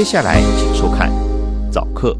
下来请收看早课。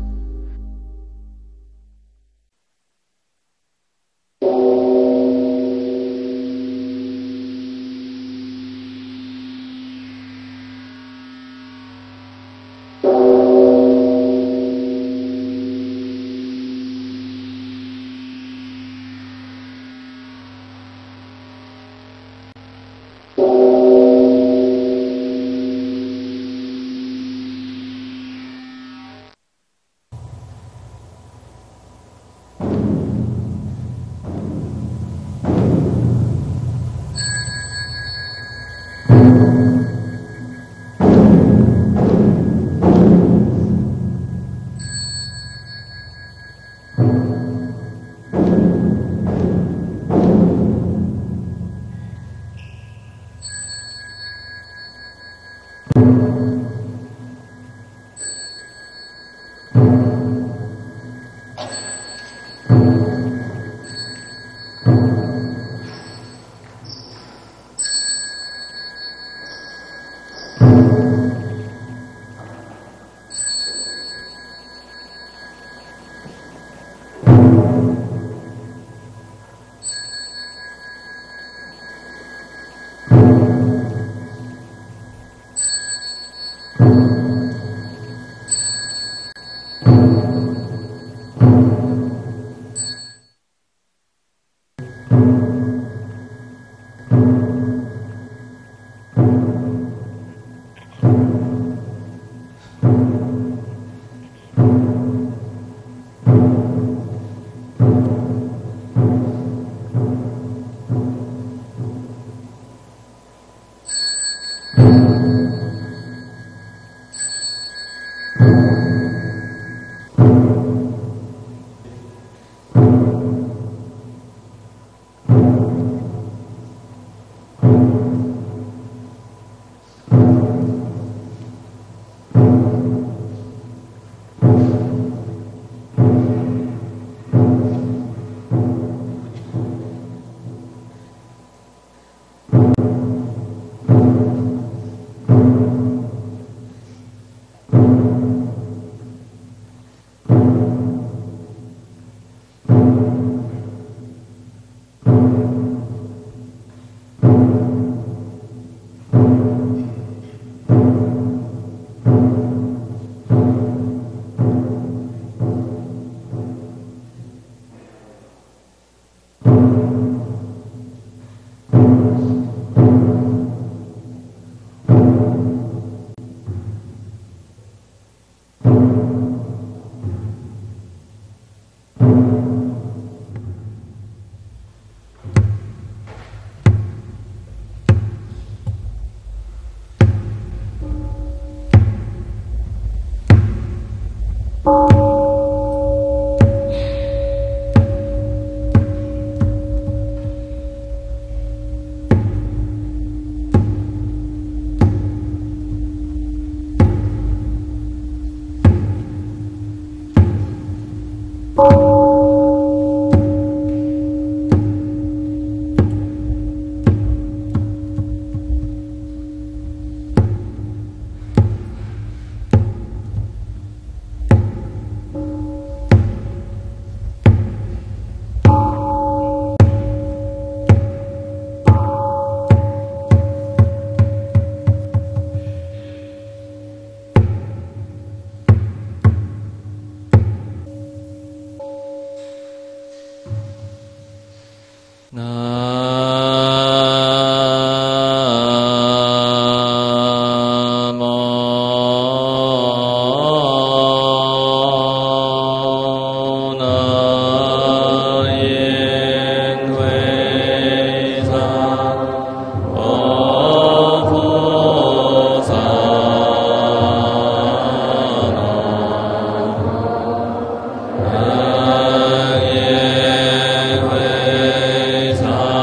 사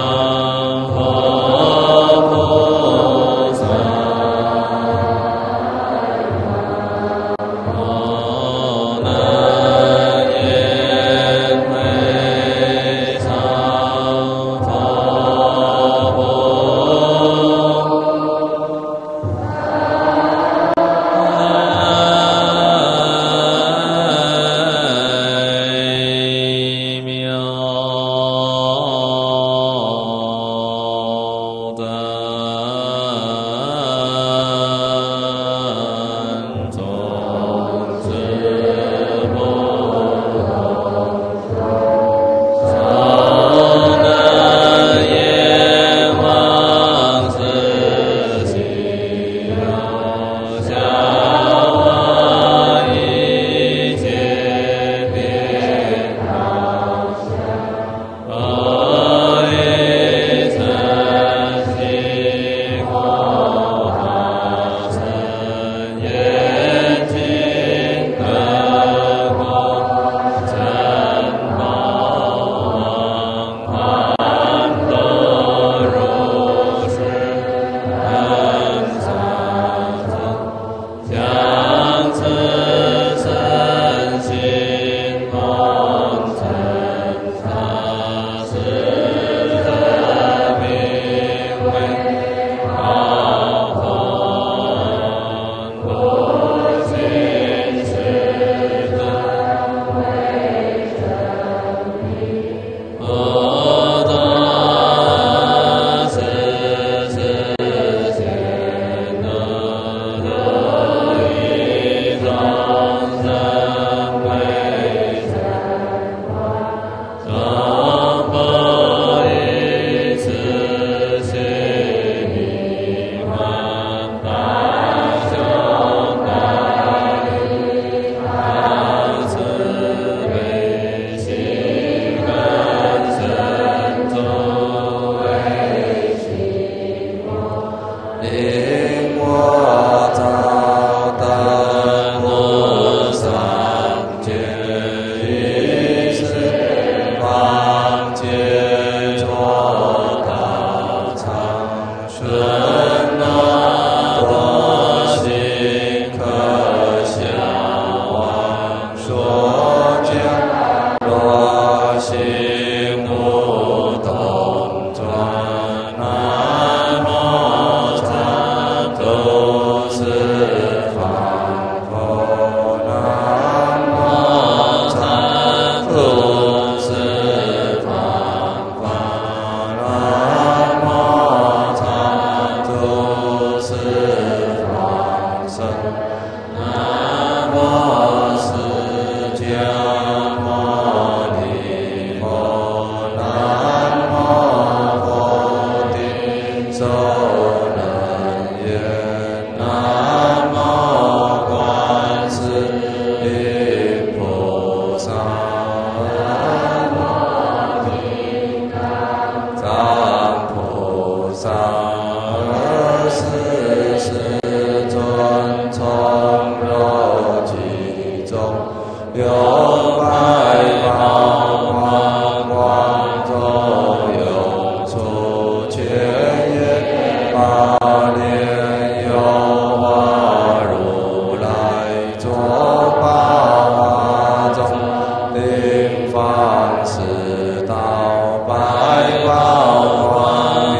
方四道百宝光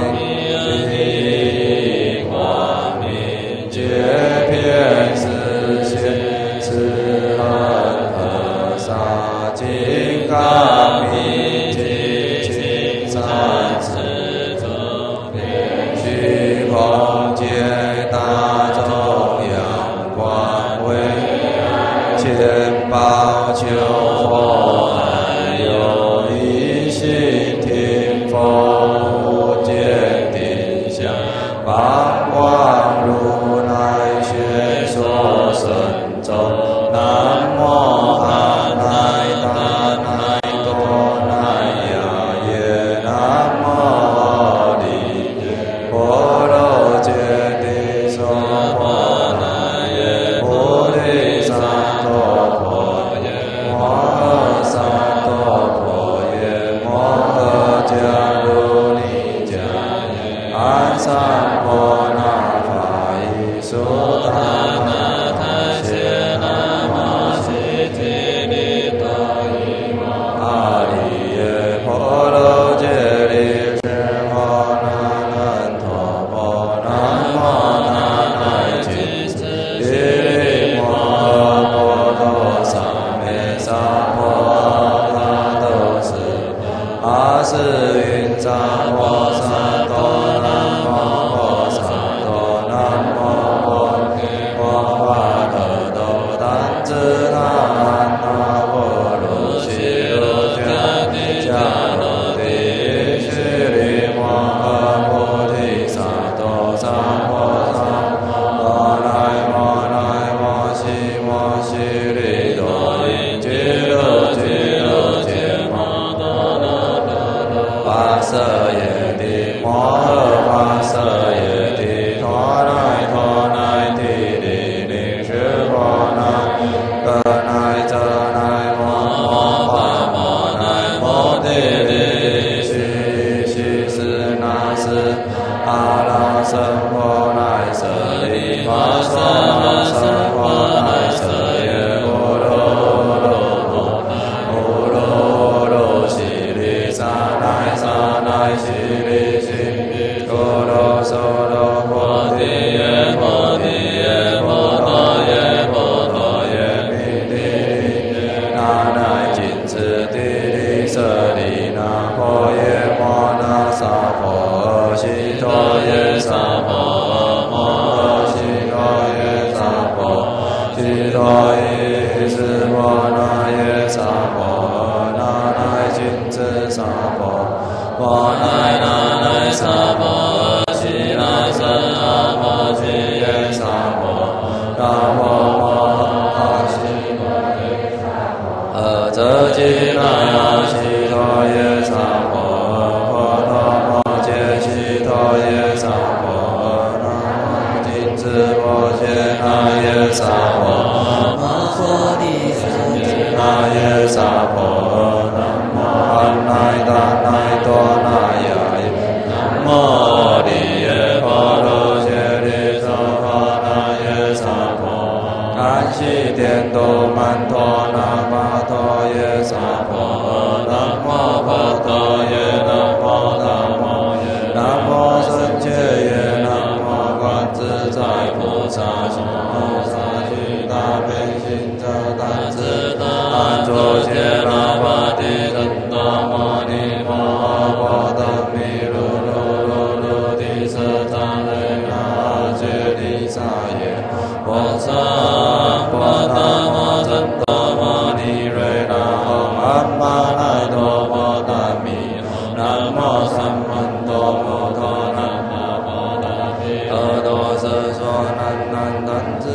明，光明界遍四现，四恒河沙金刚明镜青山四周遍，虚空界大中央光威，千宝求佛安有一心听佛见定相，八光如来学说神咒，南无阿赖达那多那呀耶，南无阿利波罗揭谛娑婆那耶，菩提萨埵婆耶，摩诃萨埵婆耶，摩诃迦卢尼迦耶，安三婆那法伊苏达那他谢那摩悉提利多伊摩阿利耶婆罗揭谛释婆那难陀婆南无那乃吉斯提利摩诃婆多萨咩萨婆阿多斯阿斯云萨婆萨多南无婆萨多南无婆摩巴可多丹支那含那波罗悉罗迦帝迦罗帝须利摩诃菩提萨埵萨婆萨摩来摩来摩悉摩悉利多因俱卢俱卢羯摩多罗多罗巴舍耶帝摩诃巴舍耶帝陀乃陀乃帝利利须婆乃可乃遮乃摩巴摩乃摩帝利须须斯那斯阿拉僧婆乃舍利玛娑那僧婆乃舍耶波罗罗婆波罗罗悉利萨乃萨乃悉利悉陀罗娑罗婆提耶婆提耶婆多耶婆多耶弥帝利那乃金持帝利舍利那婆耶摩那萨婆悉陀耶萨婆摩悉陀耶萨婆悉陀耶斯婆那耶萨婆那乃金持萨婆摩乃那乃萨婆悉那僧阿婆悉耶萨婆那婆摩悉阿遮吉那呀悉陀耶萨婆婆陀摩揭悉陀耶萨婆那金持婆揭那耶萨婆摩诃帝释那耶萨婆南无阿赖达那多那呀耶，南无阿利耶婆罗揭谛娑婆那耶萨婆安悉颠都曼陀那巴陀耶萨婆南无婆陀耶南无南无耶南无僧伽耶南无观自在菩萨心摩萨须大悲心者但自得安卓揭那巴提真多摩尼摩诃波达弥卢卢卢卢提舍扎雷那揭谛萨耶波萨波达摩真多摩尼瑞那唵阿玛奈多波达弥南无三曼多摩多南无波达弥阿多瑟说南南丹支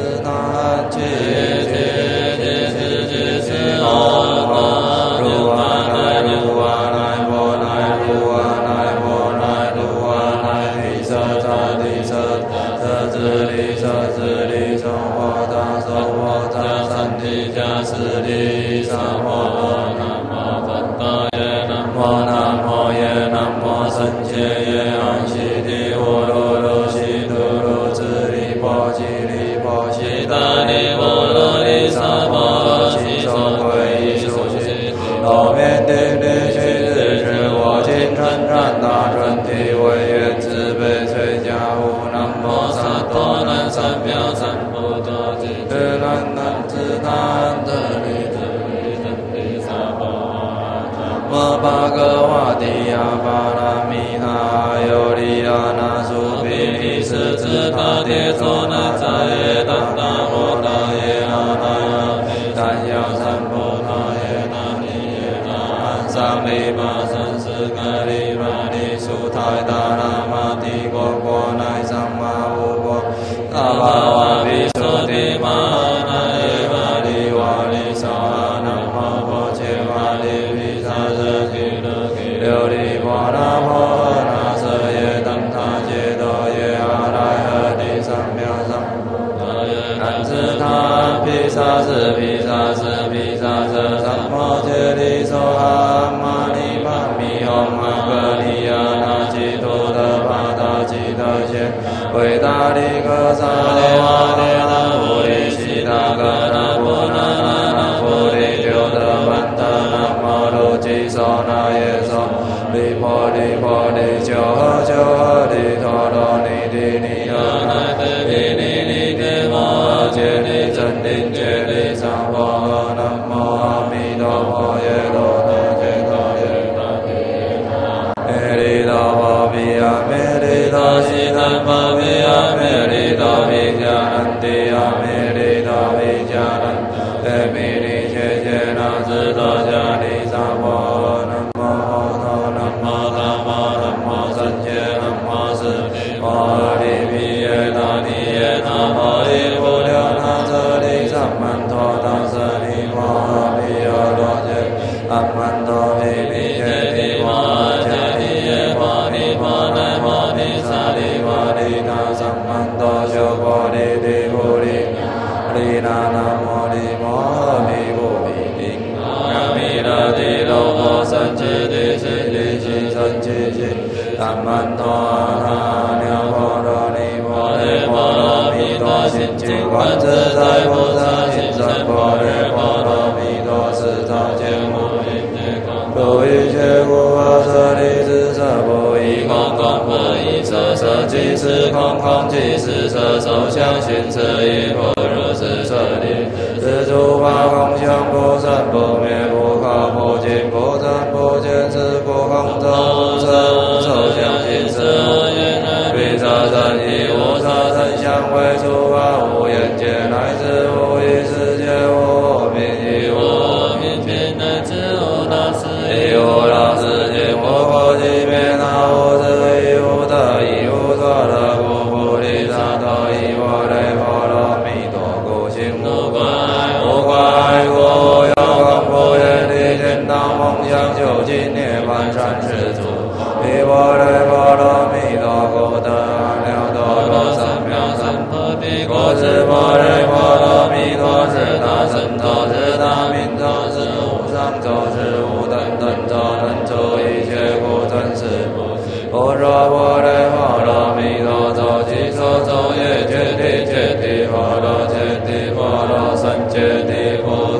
地须自持，我今称赞大纯体，唯愿慈悲垂加护。南无萨多南三藐三菩提，智难难智难得利智利真利萨婆诃。摩巴格瓦提亚巴拉米那尤利亚那苏毗利斯支他迭娑那扎耶当那摩那耶那那耶但要三菩那耶那尼耶那安桑利玛僧斯格利玛利苏泰达那玛帝国国乃桑玛无国那巴瓦比苏提玛那耶玛利瓦利萨那摩婆切玛利毗萨遮吉勒吉琉璃波那婆那舍耶当他揭多耶阿赖诃提三藐三南自他毗萨是毗萨是毗萨遮三摩揭利娑哈玛尼帕米吽阿格尼亚那吉多德帕达吉德谢维达利格萨利瓦利那菩提悉达格那婆那那菩提九德曼德那摩罗吉娑那耶娑利婆利婆利九诃九诃利陀罗尼提尼诃那提提尼尼提摩诃揭利真灵揭利三婆诃南无阿弥陀佛耶罗那揭多耶那提耶那耶利多婆毗亚弥利多悉檀婆毗亚弥利多毗迦南帝亚弥利多毗迦南帝弥利切切那智多迦利萨婆诃南无佛陀南无达摩南无三界南无四摩诃利毗耶那尼耶那摩利无量那舍利萨曼陀大舍利摩诃毗耶罗揭阿曼陀毗毗揭提摩诃揭提耶摩尼摩奈摩尼萨利摩利那萨曼陀修婆利提菩利利那那摩利摩诃毗菩毗利阿弥勒提罗婆三智地悉地悉三智悉阿曼陀阿那鸟婆罗尼婆雷婆罗蜜多心经观自在菩萨心生婆雷婆罗蜜多四照见无因界空不一切故阿舍利子舍不异空空不异色色即是空空即是色受想行识亦复如是舍利是诸法空相不生不灭不可不净不增不减是故空中无色无受想行识无言而彼色身亦无色身相为诸法无眼界乃至无意识界无我命亦无我命界乃至无大事亦无大事界无过即灭那无智亦无得亦无所得故菩提萨埵依婆雷婆罗蜜多故心无怪无怪故有光不业力见当梦想究竟涅槃三世祖依婆雷婆罗蜜多故得阿耨多罗三藐三菩提果是婆雷婆罗蜜多是大神咒是大明咒是无上咒是无等等咒能除一切苦真实不若婆雷婆罗蜜多咒即说咒也揭谛揭谛婆罗揭谛婆罗僧揭谛菩提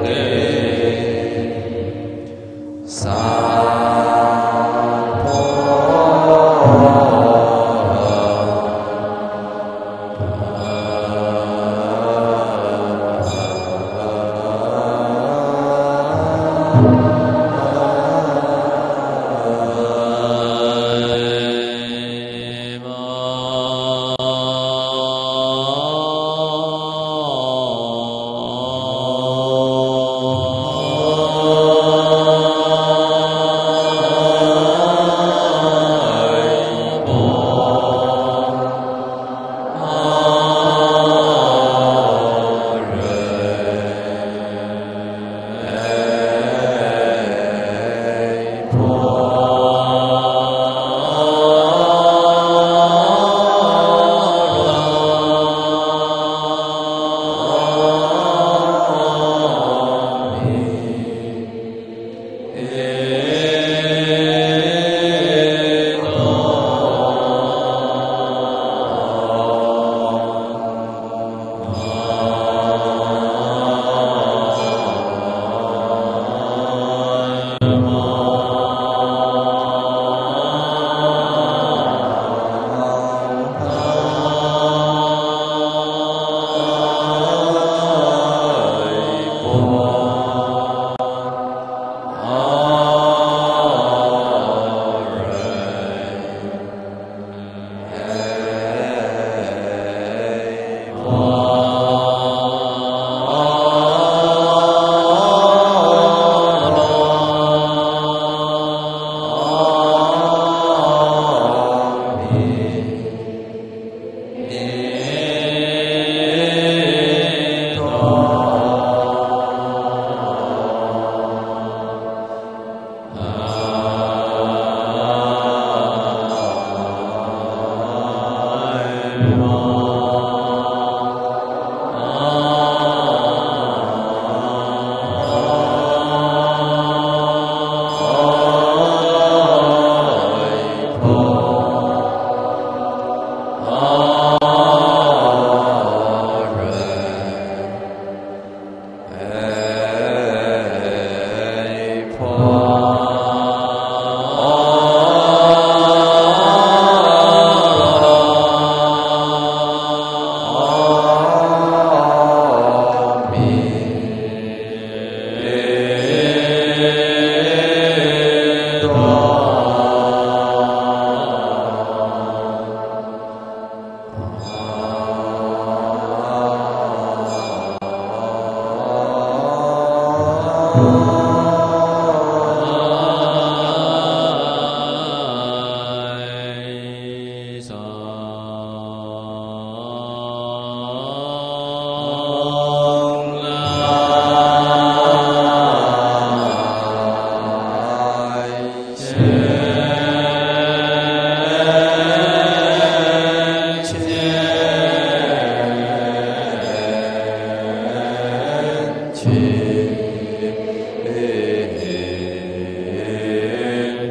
萨婆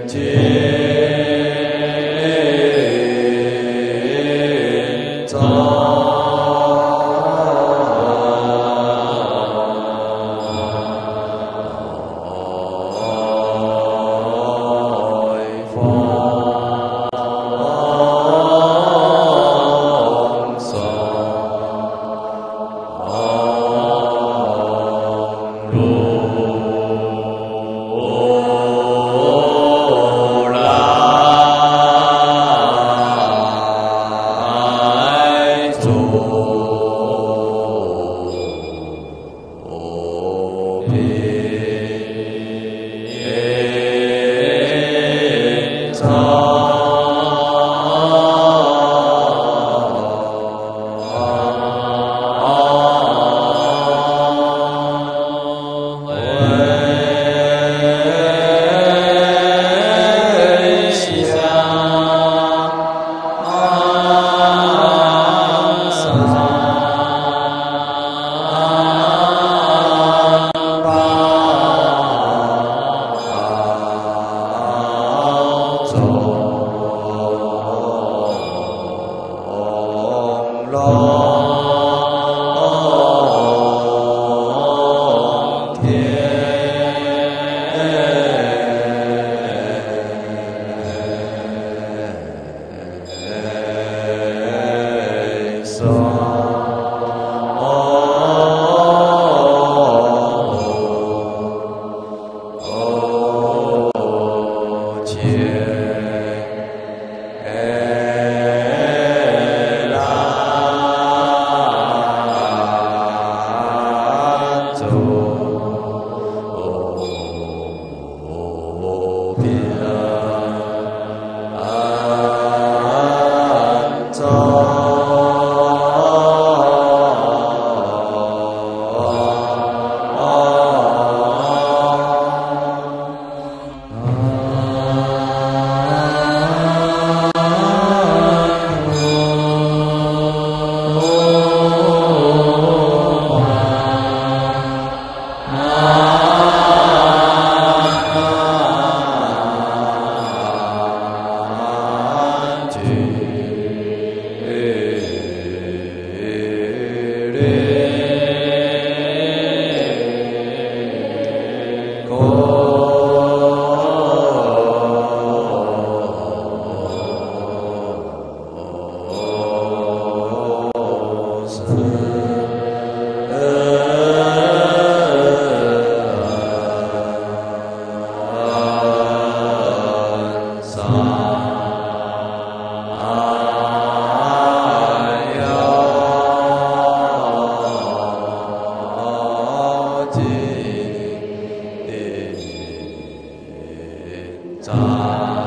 在。